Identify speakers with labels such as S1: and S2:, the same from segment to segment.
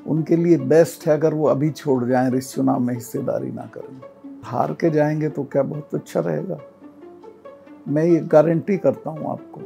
S1: उनके लिए बेस्ट है अगर वो अभी छोड़ जाएं, इस चुनाव में हिस्सेदारी ना करें। हार के जाएंगे तो क्या बहुत अच्छा रहेगा। मैं ये गारंटी करता हूँ आपको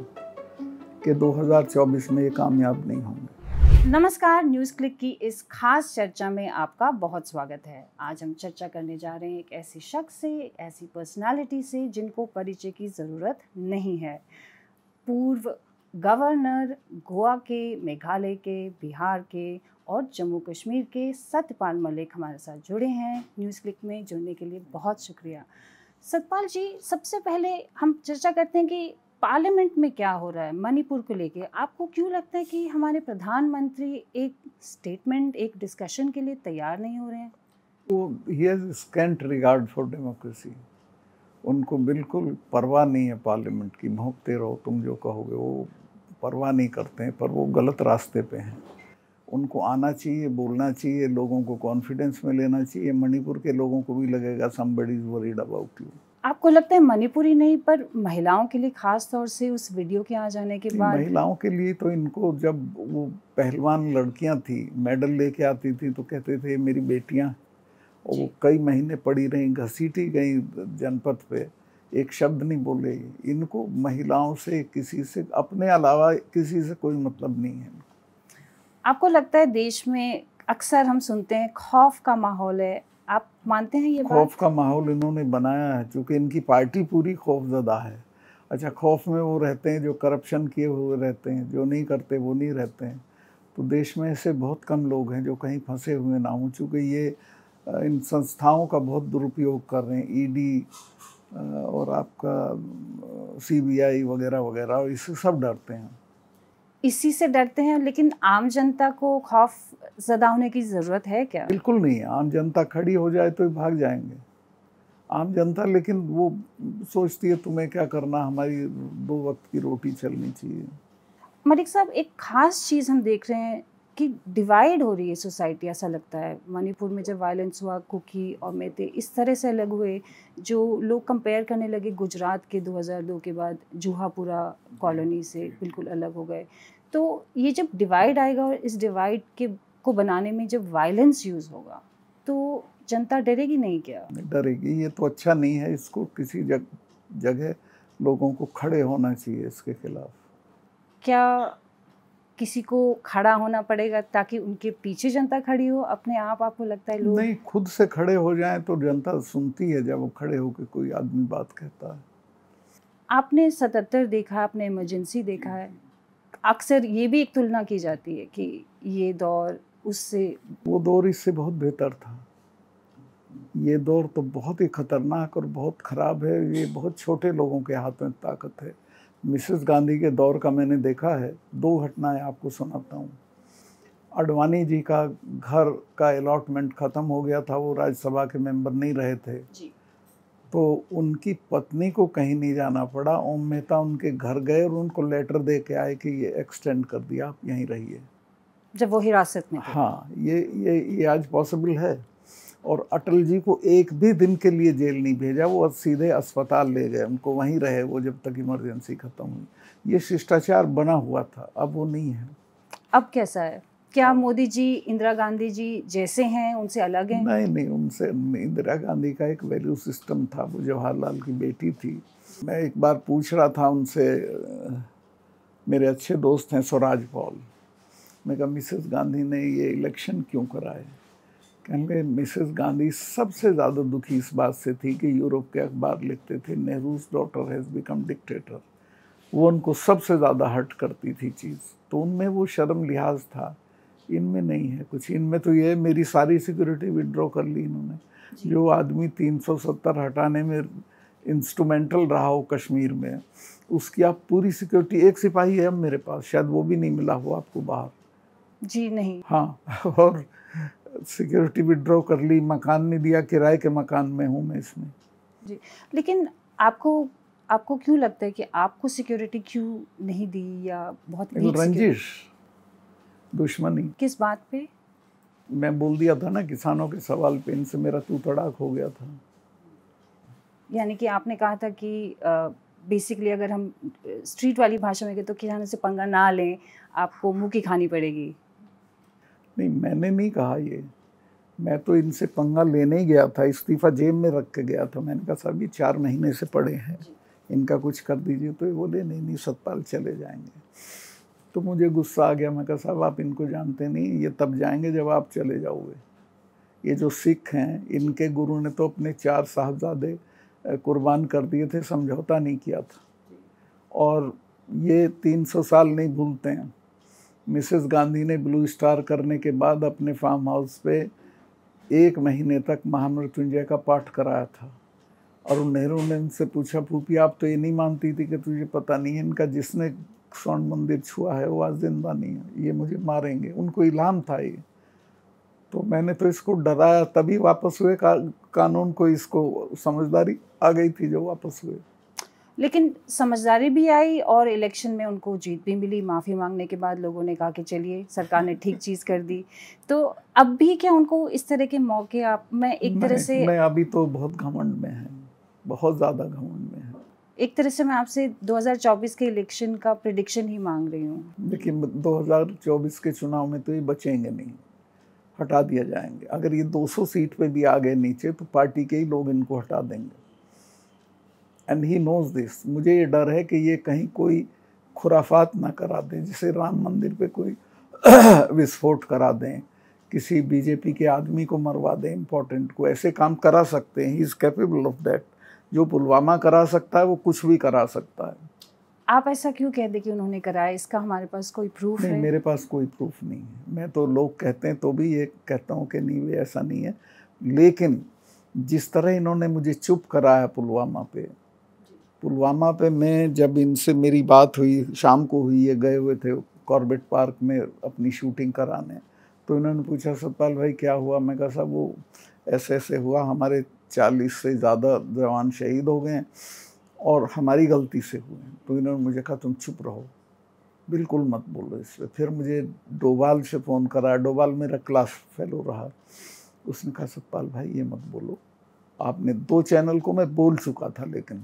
S1: कि 2024 में ये कामयाब नहीं होंगे।
S2: नमस्कार, न्यूज़ क्लिक की इस खास चर्चा में आपका बहुत स्वागत है। आज हम चर्चा करने जा रहे हैं एक ऐसे शख्स से, ऐसी पर्सनालिटी से जिनको परिचय की ज़रूरत नहीं है। पूर्व गवर्नर गोवा के, मेघालय के, बिहार के और जम्मू कश्मीर के सत्यपाल मलिक हमारे साथ जुड़े हैं। न्यूज़ क्लिक में जुड़ने के लिए बहुत शुक्रिया। सतपाल जी, सबसे पहले हम चर्चा करते हैं कि पार्लियामेंट में क्या हो रहा है मणिपुर को लेके। आपको क्यों लगता है कि हमारे प्रधानमंत्री एक स्टेटमेंट, एक डिस्कशन के लिए तैयार नहीं हो रहे हैं?
S1: वो he has scant regard for democracy. उनको बिल्कुल परवाह नहीं है पार्लियामेंट की। भौंकते रहो, तुम जो कहोगे, वो परवाह नहीं करते हैं। पर वो गलत रास्ते पे हैं। उनको आना चाहिए, बोलना चाहिए, लोगों को कॉन्फिडेंस में लेना चाहिए। मणिपुर के लोगों को भी लगेगा somebody is worried about you।
S2: आपको लगता है मणिपुरी नहीं पर महिलाओं के लिए खास तौर से उस वीडियो के आ जाने के बाद?
S1: महिलाओं के लिए तो इनको, जब वो पहलवान लड़कियां थी मेडल लेके आती थी तो कहते थे मेरी बेटियां, और वो कई महीने पड़ी रही, घसीटी गई जनपद पे, एक शब्द नहीं बोले। इनको महिलाओं से, किसी से, अपने अलावा किसी से कोई मतलब नहीं है।
S2: आपको लगता है देश में अक्सर हम सुनते हैं खौफ का माहौल है, आप मानते हैं ये बात?
S1: खौफ का माहौल इन्होंने बनाया है, क्योंकि इनकी पार्टी पूरी खौफजदा है। अच्छा, खौफ में वो रहते हैं जो करप्शन किए हुए रहते हैं, जो नहीं करते वो नहीं रहते हैं। तो देश में ऐसे बहुत कम लोग हैं जो कहीं फंसे हुए ना हों, चूँकि ये इन संस्थाओं का बहुत दुरुपयोग कर रहे हैं, ईडी और आपका सीबीआई वगैरह वगैरह, और इससे सब डरते हैं।
S2: इसी से डरते हैं, लेकिन आम जनता को खौफ ज़दा होने की ज़रूरत है क्या?
S1: बिल्कुल नहीं। आम जनता खड़ी हो जाए तो भाग जाएंगे आम जनता, लेकिन वो सोचती है तुम्हें क्या करना, हमारी 2 वक्त की रोटी चलनी चाहिए।
S2: मलिक साहब, एक खास चीज़ हम देख रहे हैं कि डिवाइड हो रही है सोसाइटी, ऐसा लगता है। मणिपुर में जब वायलेंस हुआ, कुकी और मेते इस तरह से अलग हुए, जो लोग कंपेयर करने लगे गुजरात के 2002 के बाद जुहापुरा कॉलोनी से बिल्कुल अलग हो गए। तो ये जब डिवाइड आएगा और इस डिवाइड के को बनाने में जब वायलेंस यूज़ होगा तो जनता डरेगी नहीं क्या?
S1: डरेगी, ये तो अच्छा नहीं है। इसको किसी जगह लोगों को खड़े होना चाहिए इसके खिलाफ।
S2: क्या किसी को खड़ा होना पड़ेगा ताकि उनके पीछे जनता खड़ी हो? अपने आप आपको लगता है लोग
S1: नहीं, खुद से खड़े हो जाएं तो जनता सुनती है जब वो खड़े होकर कोई आदमी बात कहता है।
S2: आपने 77 देखा, आपने इमरजेंसी देखा है। अक्सर ये भी एक तुलना की जाती है कि ये दौर उससे,
S1: वो दौर इससे बहुत बेहतर था। ये दौर तो बहुत ही खतरनाक और बहुत खराब है। ये बहुत छोटे लोगों के हाथ में ताकत है। मिसेस गांधी के दौर का मैंने देखा है। 2 घटनाएं आपको सुनाता हूँ। अडवाणी जी का घर का अलॉटमेंट ख़त्म हो गया था, वो राज्यसभा के मेंबर नहीं रहे थे
S2: जी।
S1: तो उनकी पत्नी को कहीं नहीं जाना पड़ा। ओम मेहता उनके घर गए और उनको लेटर दे के आए कि ये एक्सटेंड कर दिया, आप यहीं रहिए।
S2: जब वो हिरासत में थे।
S1: हाँ, ये आज पॉसिबल है। और अटल जी को एक भी दिन के लिए जेल नहीं भेजा, वो सीधे अस्पताल ले गए, उनको वहीं रहे वो जब तक इमरजेंसी खत्म हुई। ये शिष्टाचार बना हुआ था, अब वो नहीं है।
S2: अब कैसा है? क्या मोदी जी इंदिरा गांधी जी जैसे हैं, उनसे अलग हैं?
S1: नहीं, उनसे इंदिरा गांधी का एक वैल्यू सिस्टम था, वो जवाहरलाल की बेटी थी। मैं एक बार पूछ रहा था उनसे, मेरे अच्छे दोस्त हैं स्वराज पॉल, मैं कहा मिसेस गांधी ने ये इलेक्शन क्यों कराए? कहेंगे मिसेस गांधी सबसे ज़्यादा दुखी इस बात से थी कि यूरोप के अखबार लिखते थे Nehru's daughter has become dictator. वो उनको सबसे ज़्यादा हर्ट करती थी चीज़। तो उनमें वो शर्म लिहाज था, इनमें नहीं है कुछ। इनमें तो ये मेरी सारी सिक्योरिटी विड्रॉ कर ली इन्होंने। जो आदमी 370 हटाने में इंस्ट्रूमेंटल रहा हो कश्मीर में, उसकी आप पूरी सिक्योरिटी, एक सिपाही है अब मेरे पास, शायद वो भी नहीं मिला हो आपको बाहर।
S2: जी नहीं।
S1: हाँ, और सिक्योरिटी विड्रॉ कर ली, मकान नहीं दिया, किराए के मकान में हूँ मैं इसमें।
S2: जी, लेकिन आपको क्यों लगता है कि आपको सिक्योरिटी क्यों नहीं दी, या बहुत वीक
S1: रंजिश, दुश्मनी।
S2: किस बात पे?
S1: मैं बोल दिया था ना किसानों के सवाल पे, इनसे मेरा तू तड़ाक हो गया था।
S2: यानी कि आपने कहा था कि बेसिकली अगर हम स्ट्रीट वाली भाषा में कहें तो किसानों से पंगा ना लें, आपको मुँह की खानी पड़ेगी।
S1: नहीं, मैंने नहीं कहा ये, मैं तो इनसे पंगा लेने ही गया था, इस्तीफा जेब में रख के गया था। मैंने कहा साहब ये 4 महीने से पड़े हैं, इनका कुछ कर दीजिए। तो ये बोले नहीं सतपाल चले जाएंगे। तो मुझे गुस्सा आ गया, मैं कहा साहब आप इनको जानते नहीं, ये तब जाएंगे जब आप चले जाओगे। ये जो सिख हैं, इनके गुरु ने तो अपने 4 साहबजादे कुर्बान कर दिए थे, समझौता नहीं किया था। और ये 300 साल नहीं भूलते हैं। मिसेस गांधी ने ब्लू स्टार करने के बाद अपने फार्म हाउस पे 1 महीने तक महामृत्युंजय का पाठ कराया था। और नेहरू ने उनसे पूछा, फूफी आप तो ये नहीं मानती थी कि तुझे पता नहीं है, इनका जिसने स्वर्ण मंदिर छुआ है वो आज जिंदा नहीं है, ये मुझे मारेंगे। उनको इल्हाम था ये। तो मैंने तो इसको डराया, तभी वापस हुए कानून को, इसको समझदारी आ गई थी जो वापस हुए।
S2: लेकिन समझदारी भी आई और इलेक्शन में उनको जीत भी मिली। माफ़ी मांगने के बाद लोगों ने कहा कि चलिए सरकार ने ठीक चीज़ कर दी। तो अब भी क्या उनको इस तरह के मौके आप मैं एक तरह से
S1: मैं अभी तो बहुत घमंड में है, बहुत ज़्यादा घमंड में है।
S2: एक तरह से मैं आपसे 2024 के इलेक्शन का प्रेडिक्शन ही मांग रही हूँ।
S1: देखिए 2024 के चुनाव में तो ये बचेंगे नहीं, हटा दिया जाएंगे। अगर ये 200 सीट पे भी आ गए नीचे तो पार्टी के ही लोग इनको हटा देंगे। And he knows this. मुझे ये डर है कि ये कहीं कोई खुराफात ना करा दें, जैसे राम मंदिर पे कोई विस्फोट करा दें, किसी बीजेपी के आदमी को मरवा दें, इम्पोर्टेंट को। ऐसे काम करा सकते हैं, he is capable of that. जो पुलवामा करा सकता है वो कुछ भी करा सकता है।
S2: आप ऐसा क्यों कहते कि उन्होंने कराया? इसका हमारे पास कोई प्रूफ
S1: नहीं,
S2: है?
S1: मेरे पास कोई प्रूफ नहीं है। मैं तो लोग कहते हैं तो भी ये कहता हूँ कि नहीं वे ऐसा नहीं है। लेकिन जिस तरह इन्होंने मुझे चुप कराया पुलवामा पे मैं जब इनसे मेरी बात हुई, शाम को हुई, ये गए हुए थे कॉर्बेट पार्क में अपनी शूटिंग कराने। तो इन्होंने पूछा सतपाल भाई क्या हुआ? मैं कहा साहब वो ऐसे ऐसे हुआ, हमारे 40 से ज़्यादा जवान शहीद हो गए और हमारी गलती से हुए। तो इन्होंने मुझे कहा तुम चुप रहो, बिल्कुल मत बोलो इस पर। फिर मुझे डोभाल से फ़ोन करा, डोभाल मेरा क्लास फेलो रहा। उसने कहा सतपाल भाई ये मत बोलो, आपने 2 चैनल को मैं बोल चुका था, लेकिन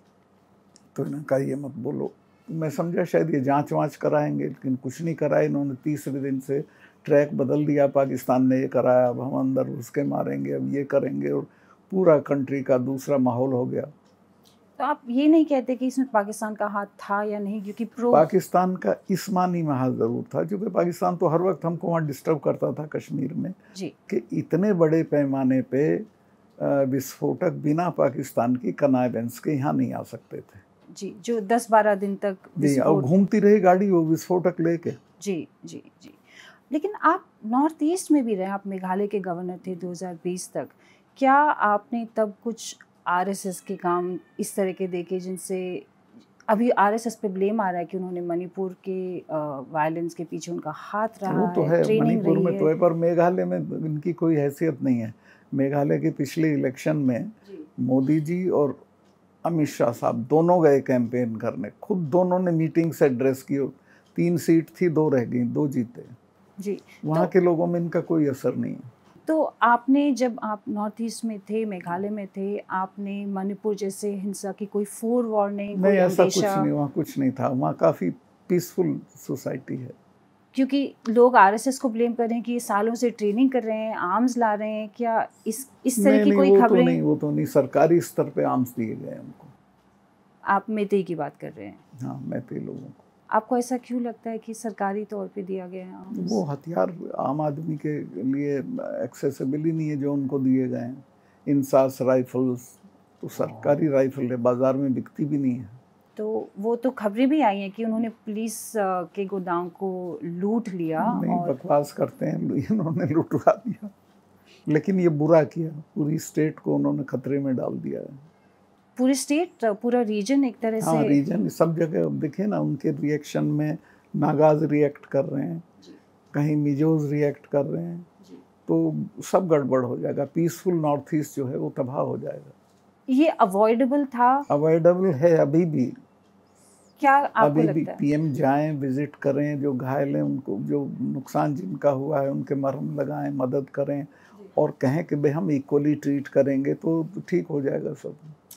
S1: तो इन्होंने कहा ये मत बोलो। मैं समझा शायद ये जांच वाँच कराएंगे, लेकिन कुछ नहीं कराया इन्होंने। तीसरे दिन से ट्रैक बदल दिया, पाकिस्तान ने ये कराया, अब हम अंदर घुस के मारेंगे, अब ये करेंगे, और पूरा कंट्री का दूसरा माहौल हो गया।
S2: तो आप ये नहीं कहते कि इसमें पाकिस्तान का हाथ था या नहीं? क्योंकि
S1: पाकिस्तान का इस मानी में हाथ ज़रूर था, क्योंकि पाकिस्तान तो हर वक्त हमको वहाँ डिस्टर्ब करता था कश्मीर में
S2: जी।
S1: कि इतने बड़े पैमाने पे विस्फोटक बिना पाकिस्तान की कनाइवेंस के यहाँ नहीं आ सकते थे
S2: जी, जो 10-12 दिन तक
S1: जी, और घूमती रही गाड़ी वो विस्फोटक लेके।
S2: जी जी जी। लेकिन आप नॉर्थ ईस्ट में भी रहे, आप मेघालय के गवर्नर थे 2020 तक। क्या आपने तब कुछ आरएसएस के काम इस तरह के देखे जिनसे अभी आरएसएस पे ब्लेम आ रहा है कि उन्होंने मणिपुर के वायलेंस के पीछे उनका हाथ रहा
S1: वो तो है,
S2: ट्रेनिंग
S1: मणिपुर में
S2: रही
S1: तो है, पर मेघालय में इनकी कोई हैसियत नहीं है। मेघालय के पिछले इलेक्शन में मोदी जी और अमित शाह साहब दोनों गए कैंपेन करने, खुद दोनों ने मीटिंग से एड्रेस की। 3 सीट थी, 2 रह गई, 2 जीते
S2: जी।
S1: वहाँ के लोगों में इनका कोई असर नहीं है।
S2: तो आपने जब आप नॉर्थ ईस्ट में थे, मेघालय में थे, आपने मणिपुर जैसे हिंसा की कोई फोर वार्निंग,
S1: नहीं ऐसा कुछ नहीं, वहाँ कुछ नहीं था। वहाँ काफ़ी पीसफुल सोसाइटी है।
S2: क्योंकि लोग आरएसएस को ब्लेम कर रहे हैं कि ये सालों से ट्रेनिंग कर रहे हैं, आर्म्स ला रहे हैं, क्या इस तरह की कोई खबरें?
S1: वो तो नहीं, सरकारी स्तर पे आर्म्स दिए गए उनको।
S2: आप मेतई की बात कर रहे हैं?
S1: हाँ, मेतई लोगों को।
S2: आपको ऐसा क्यों लगता है कि सरकारी तौर पे दिया गया है?
S1: वो हथियार आम आदमी के लिए एक्सेसिबल ही नहीं है जो उनको दिए गए हैं। इंसास राइफल्स तो सरकारी राइफल है, बाजार में बिकती भी नहीं है।
S2: तो वो तो खबरें भी आई हैं कि उन्होंने पुलिस के गोदाम को लूट लिया।
S1: नहीं,
S2: और
S1: बकवास करते हैं, इन्होंने लुटवा दिया, लेकिन ये बुरा किया, पूरी स्टेट को उन्होंने खतरे में डाल दिया है।
S2: पूरी स्टेट, पूरा रीजन एक तरह से।
S1: हाँ, रीजन सब जगह देखे ना, उनके रिएक्शन में नागाज रिएक्ट कर रहे हैं, कहीं मिजोज रिएक्ट कर रहे हैं, तो सब गड़बड़ हो जाएगा। पीसफुल नॉर्थ ईस्ट जो है वो तबाह हो जाएगा।
S2: ये अवॉइडेबल था?
S1: अवॉइडेबल है अभी भी।
S2: क्या आपको
S1: अभी
S2: लगता
S1: भी
S2: है?
S1: पीएम जाएं, विजिट करें, जो घायल हैं उनको, जो नुकसान जिनका हुआ है उनके मरहम लगाएं, मदद करें, और कहें कि भाई हम इक्वली ट्रीट करेंगे तो ठीक हो जाएगा सब।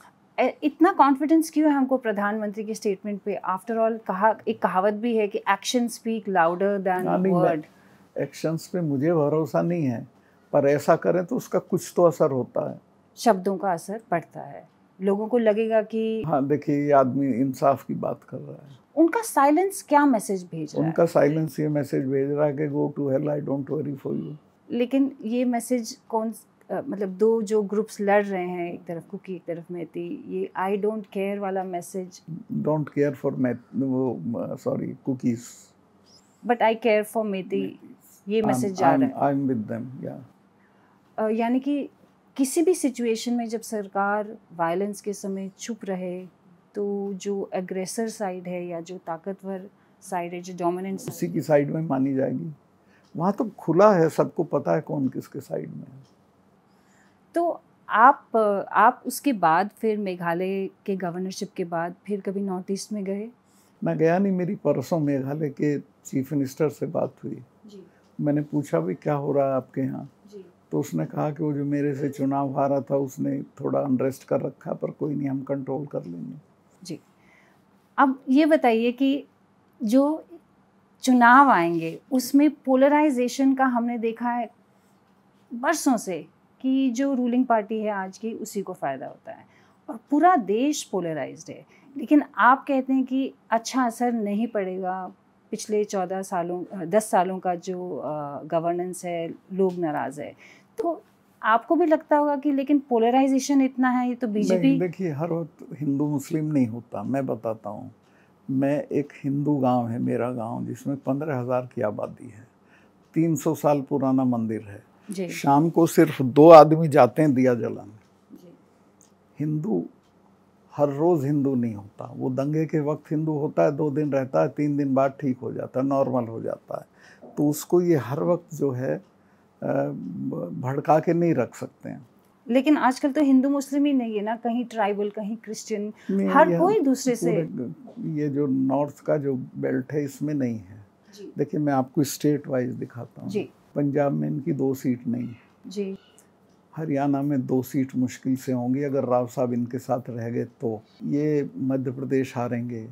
S2: इतना कॉन्फिडेंस क्यों है हमको प्रधानमंत्री के स्टेटमेंट पे? आफ्टर ऑल एक कहावत भी है कि action speak louder than word.
S1: Actions पे मुझे भरोसा नहीं है, पर ऐसा करें तो उसका कुछ तो असर होता है।
S2: शब्दों का असर पड़ता है, लोगों को लगेगा कि
S1: हाँ, देखिए ये आदमी इंसाफ की बात कर रहा है।
S2: उनका साइलेंस क्या मैसेज भेज रहा
S1: उनका
S2: है?
S1: साइलेंस ये मैसेज भेज रहा है कि go to hell, I don't worry for you.
S2: लेकिन ये मैसेज मतलब दो जो ग्रुप्स लड़ रहे हैं, एक तरफ कुकी एक तरफ मेहती, ये आई डोंट केयर वाला मैसेज,
S1: डोंट केयर फॉर वो sorry cookies,
S2: but I care for Mehti, ये मैसेज जा रहा है।
S1: आई एम विद देम, या
S2: यानी कि किसी भी सिचुएशन में जब सरकार वायलेंस के समय चुप रहे तो जो एग्रेसर साइड है या जो ताकतवर साइड है, जो डोमिनेंट
S1: उसी की साइड में मानी जाएगी। वहाँ तो खुला है, सबको पता है कौन किसके साइड में है।
S2: तो आप उसके बाद फिर मेघालय के गवर्नरशिप के बाद फिर कभी नॉर्थ ईस्ट में गए?
S1: मैं गया नहीं, मेरी परसों मेघालय के चीफ मिनिस्टर से बात हुई।
S2: जी
S1: मैंने पूछा भी क्या हो रहा है आपके यहाँ,
S2: जी
S1: तो उसने कहा कि वो जो मेरे से चुनाव हारा था उसने थोड़ा अनरेस्ट कर रखा, पर कोई नहीं, हम कंट्रोल कर लेंगे।
S2: जी। अब ये बताइए कि जो चुनाव आएंगे उसमें पोलराइजेशन का हमने देखा है बरसों से कि जो रूलिंग पार्टी है आज की उसी को फ़ायदा होता है और पूरा देश पोलराइज्ड है, लेकिन आप कहते हैं कि अच्छा असर नहीं पड़ेगा। पिछले 10 सालों का जो गवर्नेंस है, लोग नाराज़ है, तो आपको भी लगता होगा कि लेकिन पोलराइजेशन इतना है, ये तो बीजेपी।
S1: देखिए हर वक्त हिंदू मुस्लिम नहीं होता। मैं बताता हूँ, मैं एक हिंदू गांव है मेरा गांव, जिसमें 15,000 की आबादी है, 300 साल पुराना मंदिर है।
S2: जी
S1: शाम को सिर्फ 2 आदमी जाते हैं दिया जलाने।
S2: जी
S1: हिंदू हर रोज़ हिंदू नहीं होता, वो दंगे के वक्त हिंदू होता है, 2 दिन रहता है, 3 दिन बाद ठीक हो जाता है, नॉर्मल हो जाता है। तो उसको ये हर वक्त जो है भड़का के नहीं रख सकते हैं।
S2: लेकिन आजकल तो हिंदू मुस्लिम ही नहीं है ना, कहीं ट्राइबल, कहीं क्रिश्चियन,
S1: नहीं,
S2: हर कोई दूसरे से।
S1: ये जो नॉर्थ का जो बेल्ट है इसमें नहीं है। देखिए मैं आपको स्टेट वाइज दिखाता हूँ। पंजाब में इनकी 2 सीट नहीं है
S2: जी,
S1: हरियाणा में 2 सीट मुश्किल से होंगी अगर राव साहब इनके साथ रह गए तो। ये मध्य प्रदेश हारेंगे,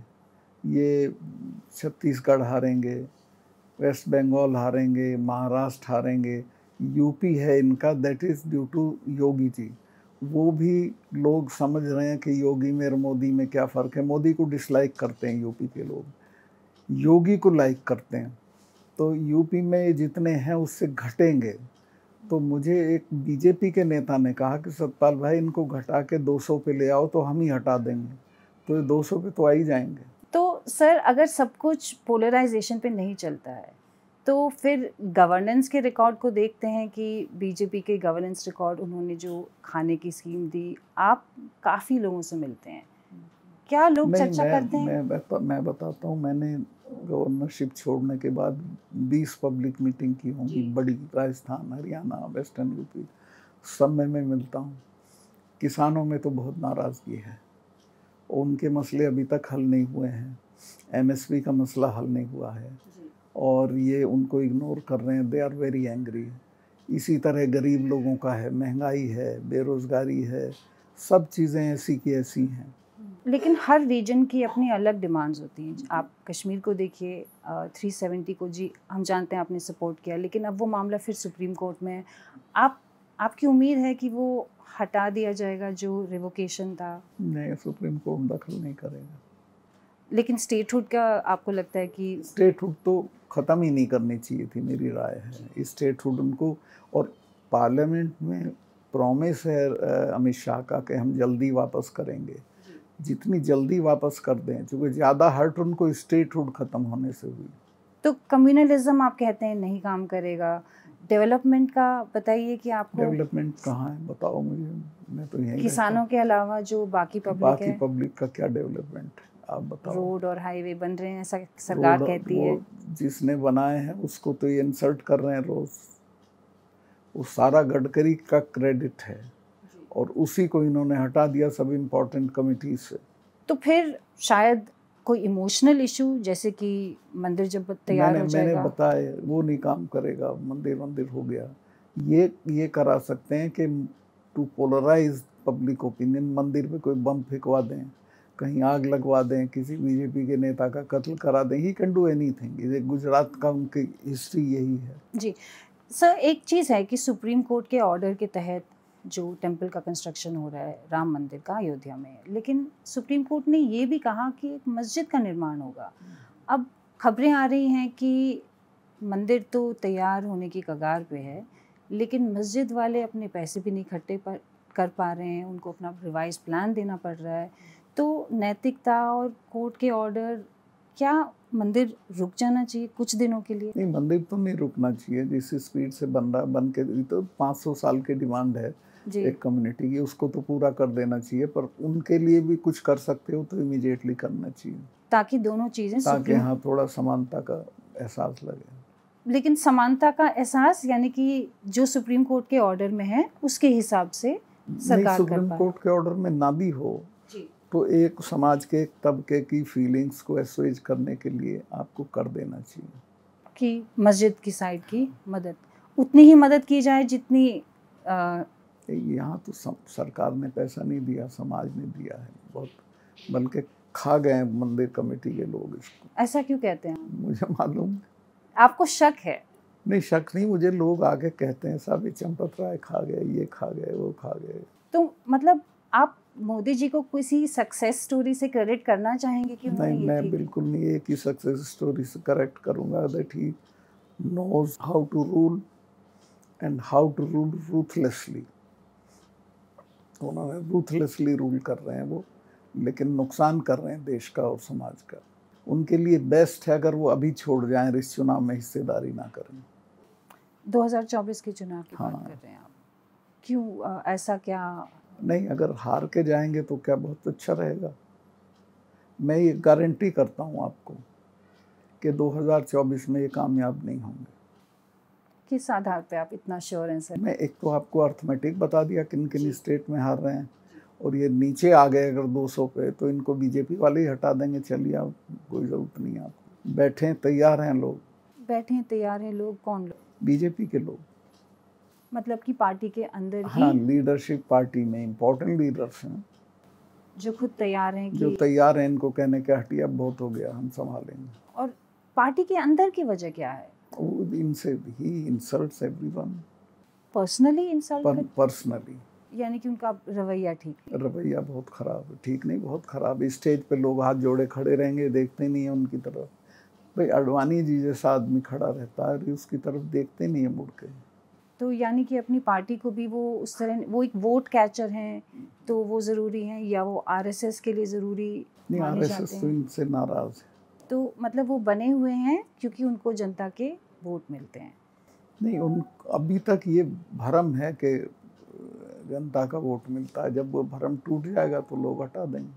S1: ये छत्तीसगढ़ हारेंगे, वेस्ट बंगाल हारेंगे, महाराष्ट्र हारेंगे, यूपी है इनका, that is due to Yogi ji. वो भी लोग समझ रहे हैं कि योगी में और मोदी में क्या फ़र्क है। मोदी को डिसलाइक करते हैं यूपी के लोग, योगी को लाइक करते हैं। तो यूपी में जितने हैं उससे घटेंगे। तो मुझे एक बीजेपी के नेता ने कहा कि सतपाल भाई इनको घटा के 200 पे ले आओ तो हम ही हटा देंगे। तो ये 200 पे तो आ ही जाएंगे।
S2: तो सर अगर सब कुछ पोलराइजेशन पे नहीं चलता है तो फिर गवर्नेंस के रिकॉर्ड को देखते हैं कि बीजेपी के गवर्नेंस रिकॉर्ड, उन्होंने जो खाने की स्कीम दी, आप काफ़ी लोगों से मिलते हैं, क्या लोग चर्चा करते हैं?
S1: मैं बताता हूँ, मैंने गवर्नरशिप छोड़ने के बाद 20 पब्लिक मीटिंग की होंगी बड़ी, राजस्थान, हरियाणा, वेस्टर्न यूपी, सब में मैं मिलता हूँ। किसानों में तो बहुत नाराज़गी है, उनके मसले अभी तक हल नहीं हुए हैं। एमएसपी का मसला हल नहीं हुआ है और ये उनको इग्नोर कर रहे हैं, दे आर वेरी एंग्री। इसी तरह गरीब लोगों का है, महंगाई है, बेरोज़गारी है, सब चीज़ें ऐसी की ऐसी हैं।
S2: लेकिन हर रीजन की अपनी अलग डिमांड्स होती हैं। आप कश्मीर को देखिए, 370 को जी हम जानते हैं आपने सपोर्ट किया, लेकिन अब वो मामला फिर सुप्रीम कोर्ट में है। आपकी उम्मीद है कि वो हटा दिया जाएगा जो रिवोकेशन था?
S1: नहीं, सुप्रीम कोर्ट दखल नहीं करेगा।
S2: लेकिन स्टेटहुड का आपको लगता है कि?
S1: स्टेटहुड तो ख़त्म ही नहीं करनी चाहिए थी, मेरी राय है। स्टेटहुड उनको, और पार्लियामेंट में प्रॉमिस है अमित शाह का कि हम जल्दी वापस करेंगे। जितनी जल्दी वापस कर दें, क्योंकि ज़्यादा हर्ट उनको स्टेटहुड ख़त्म होने से हुई।
S2: तो कम्युनलिज्म आप कहते हैं नहीं काम करेगा, डेवलपमेंट का बताइए कि आपको।
S1: डेवलपमेंट कहाँ है बताओ मुझे, मैं तो यहीं
S2: किसानों के अलावा जो बाकी पब्लिक है,
S1: बाकी पब्लिक का क्या डेवलपमेंट आप बताओ।
S2: रोड और हाईवे बन रहे हैं, ऐसा सरकार कहती है।
S1: जिसने बनाए हैं उसको तो ये इंसल्ट कर रहे हैं रोज। वो सारा गडकरी का क्रेडिट है और उसी को इन्होंने हटा दिया सब इम्पोर्टेंट कमिटी से।
S2: तो फिर शायद कोई इमोशनल इशू, जैसे कि मंदिर जब तैयार हो जाएगा।
S1: मैंने बताया वो नहीं काम करेगा, मंदिर हो गया। ये करा सकते हैं कि टू पोलराइज पब्लिक ओपिनियन, मंदिर पे कोई बम फेंकवा दें, कहीं आग लगवा दें, किसी बीजेपी के नेता का कत्ल करा दें, ही कैन डू एनीथिंग। ये गुजरात का उनकी हिस्ट्री यही है।
S2: जी सर, एक चीज़ है कि सुप्रीम कोर्ट के ऑर्डर के तहत जो टेम्पल का कंस्ट्रक्शन हो रहा है राम मंदिर का अयोध्या में, लेकिन सुप्रीम कोर्ट ने ये भी कहा कि एक मस्जिद का निर्माण होगा। अब खबरें आ रही हैं कि मंदिर तो तैयार होने की कगार पे है, लेकिन मस्जिद वाले अपने पैसे भी नहीं इकट्ठे कर पा रहे हैं, उनको अपना रिवाइज प्लान देना पड़ रहा है। तो नैतिकता और कोर्ट के ऑर्डर, क्या मंदिर रुक जाना चाहिए कुछ दिनों के लिए?
S1: नहीं, मंदिर तो नहीं रुकना चाहिए। जिस स्पीड से बन रहा बन के, तो 500 साल की डिमांड है एक कम्युनिटी की, उसको तो पूरा कर देना चाहिए। पर उनके लिए भी कुछ कर सकते हो तो इमीडिएटली करना चाहिए,
S2: ताकि दोनों चीज़ें,
S1: ताकि हाँ थोड़ा समानता का एहसास लगे।
S2: लेकिन समानता का एहसास यानी कि जो सुप्रीम कोर्ट के ऑर्डर में है उसके हिसाब से सरकार
S1: सुप्रीम कोर्ट के ऑर्डर में ना भी हो तो एक समाज के एक तबके की फीलिंग्स को एसोएज करने के लिए आपको कर देना चाहिए
S2: कि मस्जिद की साइड की मदद उतनी ही मदद की जाए जितनी
S1: यहाँ तो सरकार ने पैसा नहीं दिया, समाज ने दिया है बहुत, बल्कि खा गए मंदिर कमेटी के लोग इसको।
S2: ऐसा क्यों कहते हैं?
S1: मुझे मालूम।
S2: आपको शक है?
S1: नहीं, शक नहीं, मुझे लोग आके कहते हैं साहब ये चंपत राय खा गए, ये खा गए, वो खा गए।
S2: तो मतलब आप मोदी जी को किसी सक्सेस स्टोरी से क्रेडिट करना चाहेंगे कि
S1: नहीं, मैं बिल्कुल नहीं एक ही सक्सेस स्टोरी से करेक्ट करूंगा। That he knows how to rule and how to rule ruthlessly. उन्होंने रूथलेसली रूल कर रहे हैं वो, लेकिन नुकसान कर रहे हैं देश का और समाज का। उनके लिए बेस्ट है अगर वो अभी छोड़ जाएं, इस चुनाव में हिस्सेदारी ना करें।
S2: 2024 के चुनाव की बात कर रहे हैं आप, क्यों ऐसा क्या?
S1: नहीं, अगर हार के जाएंगे तो क्या बहुत अच्छा रहेगा। मैं ये गारंटी करता हूँ आपको कि 2024 में ये कामयाब नहीं होंगे।
S2: किस आधार पे आप इतना श्योर हैं सर?
S1: मैं एक तो आपको अर्थमेटिक बता दिया किन किन स्टेट में हार रहे हैं, और ये नीचे आ गए अगर 200 पे तो इनको बीजेपी वाले ही हटा देंगे। चलिए, आप कोई ज़रूरत नहीं है आपको। बैठे तैयार हैं लोग।
S2: बैठे हैं तैयार हैं लोग? कौन लोग?
S1: बीजेपी के लोग।
S2: मतलब कि पार्टी के अंदर ही?
S1: हाँ, लीडरशिप पार्टी में इम्पोर्टेंट लीडर्स हैं
S2: जो खुद तैयार हैं,
S1: जो तैयार हैं इनको कहने के हटिया बहुत हो गया, हम संभालेंगे।
S2: और पार्टी के अंदर की वजह क्या है?
S1: इनसे he insults everyone.
S2: Personally insult?
S1: Personally,
S2: यानी कि उनका रवैया ठीक नहीं?
S1: रवैया बहुत खराब है। ठीक नहीं, बहुत खराब। स्टेज पे लोग हाथ जोड़े खड़े रहेंगे, देखते नहीं है उनकी तरफ। भाई अडवाणी जी जैसा आदमी खड़ा रहता है, उसकी तरफ देखते नहीं है मुड़ के। तो
S2: यानी कि अपनी पार्टी को भी वो उस तरह, वो एक वोट कैचर हैं तो वो ज़रूरी हैं, या वो आरएसएस के लिए ज़रूरी
S1: नहीं? आरएसएस तो इनसे नाराज़ है।
S2: तो मतलब वो बने हुए हैं क्योंकि उनको जनता के वोट मिलते हैं?
S1: नहीं, उन अभी तक ये भ्रम है कि जनता का वोट मिलता है। जब वो भ्रम टूट जाएगा तो लोग हटा देंगे।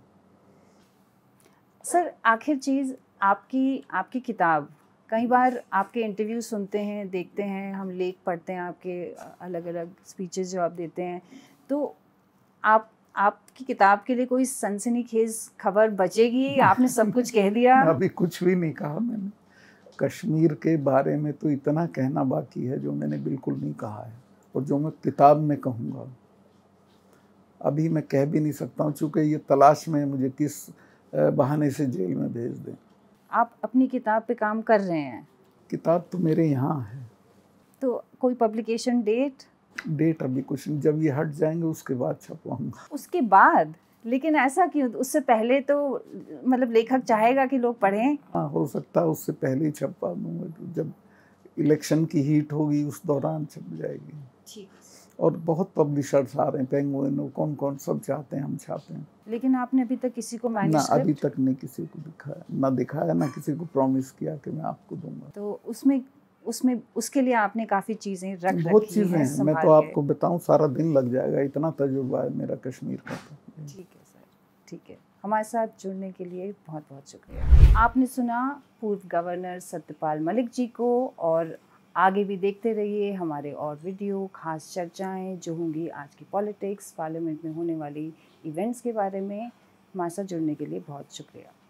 S2: सर, आखिर चीज़ आपकी किताब, कई बार आपके इंटरव्यू सुनते हैं, देखते हैं, हम लेख पढ़ते हैं आपके, अलग अलग स्पीचेस जो आप देते हैं, तो आपकी किताब के लिए कोई सनसनीखेज खबर बचेगी? आपने सब कुछ कह दिया।
S1: अभी कुछ भी नहीं कहा मैंने। कश्मीर के बारे में तो इतना कहना बाकी है जो मैंने बिल्कुल नहीं कहा है, और जो मैं किताब में कहूँगा अभी मैं कह भी नहीं सकता हूँ, चूँकि ये तलाश में मुझे किस बहाने से जेल में भेज दें।
S2: आप अपनी किताब पे काम कर रहे हैं? किताब
S1: तो मेरे यहाँ है।
S2: तो कोई पब्लिकेशन डेट
S1: अभी कुछ नहीं, जब ये हट जाएंगे उसके बाद छपवाऊंगा।
S2: उसके बाद? लेकिन ऐसा क्यों? उससे पहले तो मतलब लेखक चाहेगा कि लोग पढ़ें।
S1: हाँ, हो सकता है उससे पहले ही छपवा दूंगा, तो जब इलेक्शन की हीट होगी उस दौरान छप जाएगी। ठीक। और बहुत पब्लिशर्स आ रहे हैं, पेंगुइन, कौन सब चाहते हैं हम छापें।
S2: लेकिन आपने अभी तक किसी को
S1: ना अभी तक नहीं किसी को दिखाया, ना किसी को प्रॉमिस किया कि मैं आपको दूंगा।
S2: तो उसमें उसके लिए आपने काफ़ी चीज़ें रख रखी हैं।
S1: बहुत चीज़ें हैं, मैं तो आपको बताऊं सारा दिन लग जाएगा, इतना तजुर्बा है मेरा कश्मीर का।
S2: ठीक है सर, ठीक है। हमारे साथ जुड़ने के लिए बहुत बहुत शुक्रिया। आपने सुना पूर्व गवर्नर सत्यपाल मलिक जी को, और आगे भी देखते रहिए हमारे और वीडियो, खास चर्चाएं जो होंगी आज की पॉलिटिक्स, पार्लियामेंट में होने वाली इवेंट्स के बारे में। हमारे साथ जुड़ने के लिए बहुत शुक्रिया।